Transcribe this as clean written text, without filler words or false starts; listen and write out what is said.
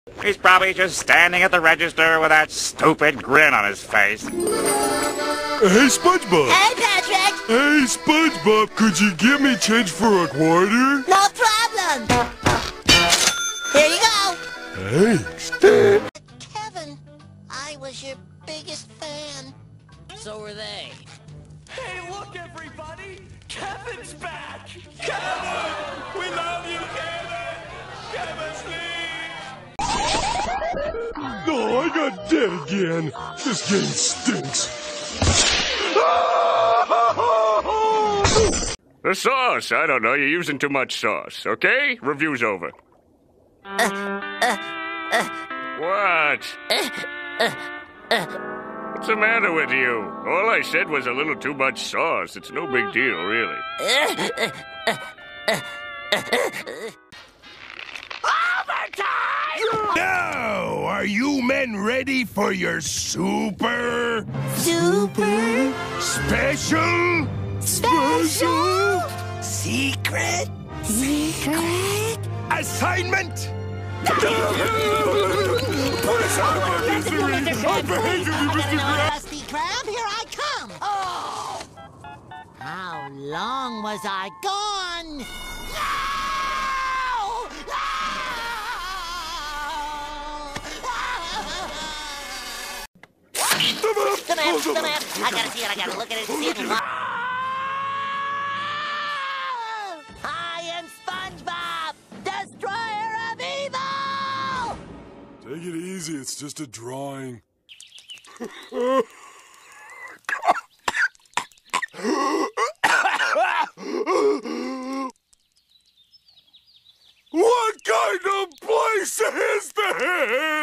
He's probably just standing at the register with that stupid grin on his face. Hey, SpongeBob! Hey, Patrick! Hey, SpongeBob, could you give me change for a quarter? No problem! Here you go! Thanks. Kevin, I was your biggest fan. So were they. Hey, look, everybody! Kevin's back! Kevin! We love you, Kevin! Kevin, please! Oh, I got dead again. This game stinks. The sauce, I don't know, you're using too much sauce, okay? Review's over. What? What's the matter with you? All I said was a little too much sauce. It's no big deal, really. Overtime! Now, are you men ready for your super special secret assignment? Rusty Crab, here I come! Oh! How long was I gone? No! The map! I gotta see it, I gotta look at it and see it. I am SpongeBob, destroyer of evil! Take it easy, it's just a drawing. What kind of place is this?